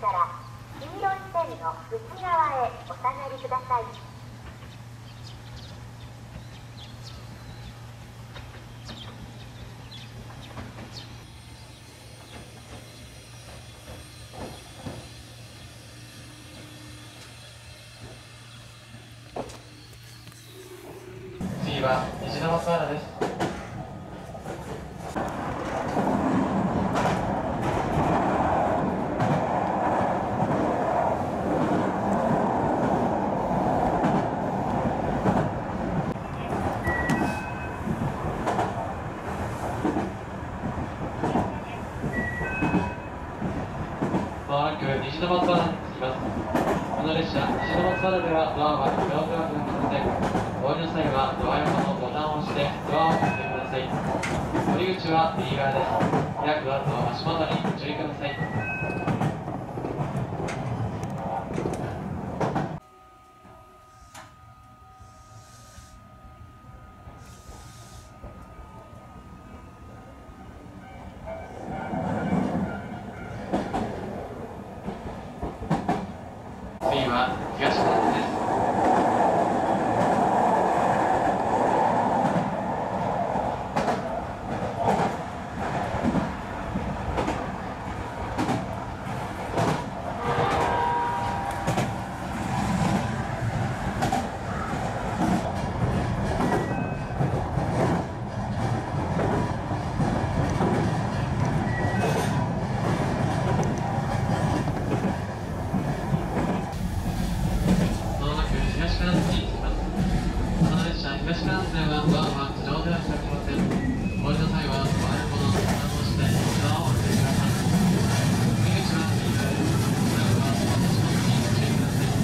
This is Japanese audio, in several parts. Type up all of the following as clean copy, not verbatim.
から黄色い線の内側へお下がりください。 次は西田松原です。まもなく西田松原に着きます。この列車、西田松原ではドアは自動では開きません。お降りの際はドア横のボタンを押してドアを開けてください。降り口は右側です。開くドアと足元にご注意ください。次は東館です。東館線はドアは自動では開きません。お降りの際はドア横のボタンを押してドアを開けてください。降り口は右側です。ドアは足元にご注意ください。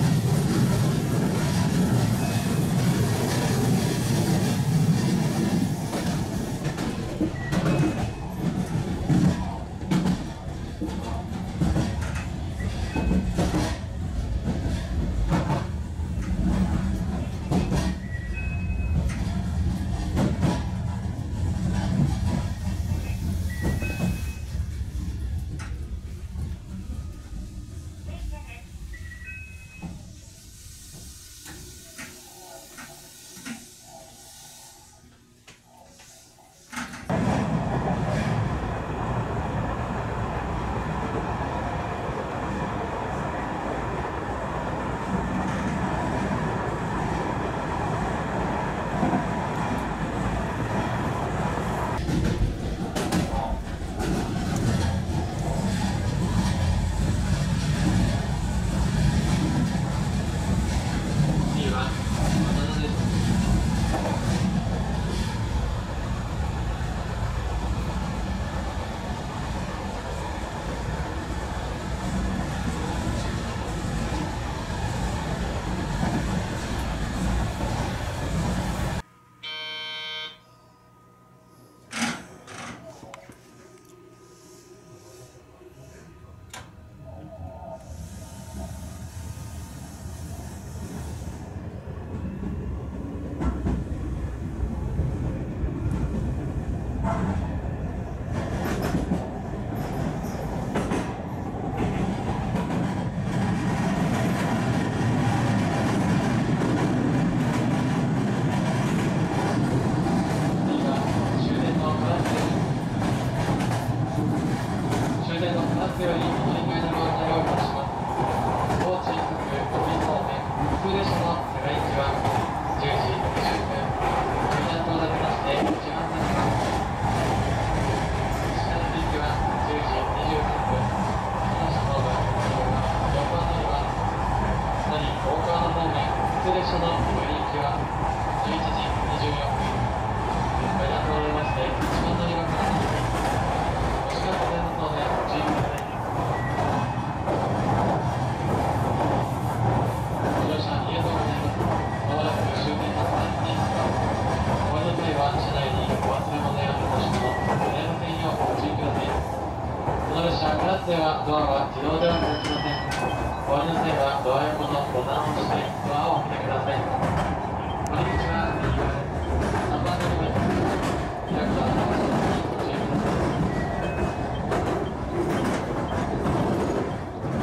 より乗り換えのご案内をいたします。高知各国方面普通列車の世界一は10時20分、港を立てまして1時半になります。下の行きは10時23分、その車の分、4番乗りは、さらに大川の方面普通列車の乗り行きは11時24分、港を出まして1番乗り場からなります。お時間ございますのでご注意ください。この列車、カラスではドアは自動では開きません。お降りの際はドア横のボタンを押してドアを開けてください。降り口は右側です。3番乗り場です。開くドアの足元にご注意ください。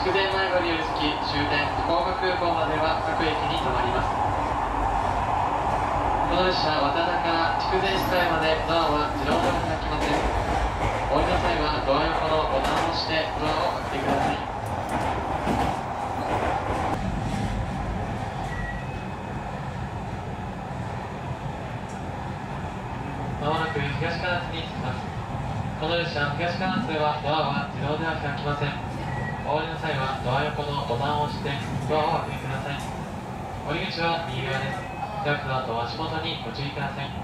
筑前前堀より着き終点福岡空港までは各駅に停まります。この列車は渡田から筑前市海までドアは自動では開きません。お降りの際はドア横のボタンを押してドアを開けてください。まもなく東唐津に着きます。この列車東唐津ではドアは自動では開きません。お降りの際はドア横のボタンを押してドアを開けてください。降り口は右側です。開くの後足元にご注意ください。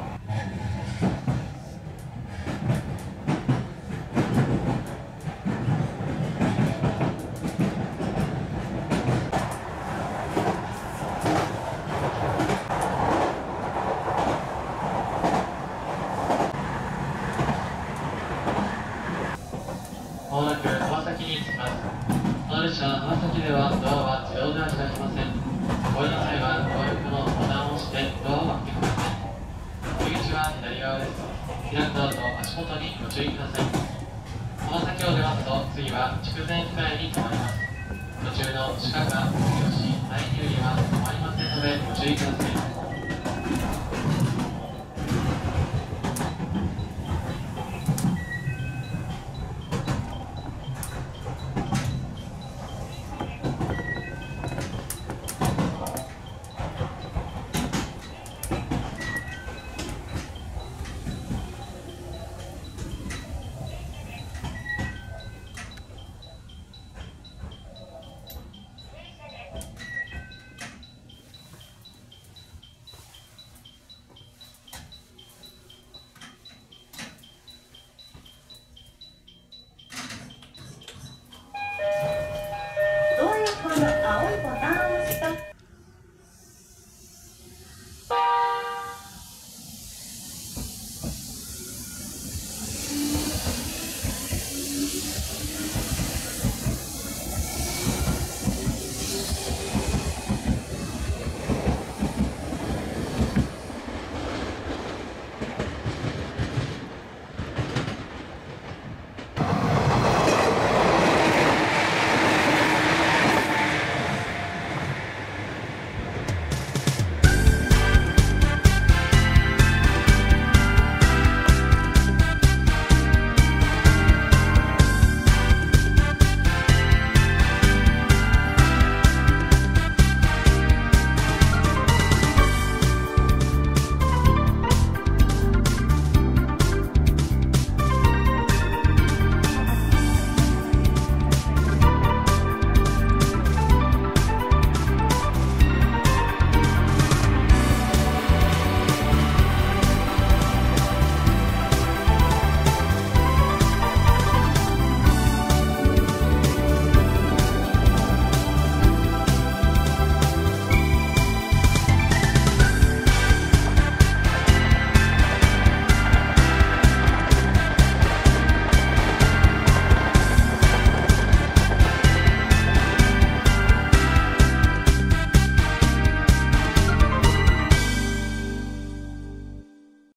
まもなく川崎に着きます。この列車川崎ではドアは自動では開きません。お降りの際はドア横のボタンを押してドアを開けてください。降り口は左側です。開くの後足元にご注意ください。川崎を出ますと次は筑前機械に停まります。途中の鹿が三好、大入には止まりませんのでご注意ください。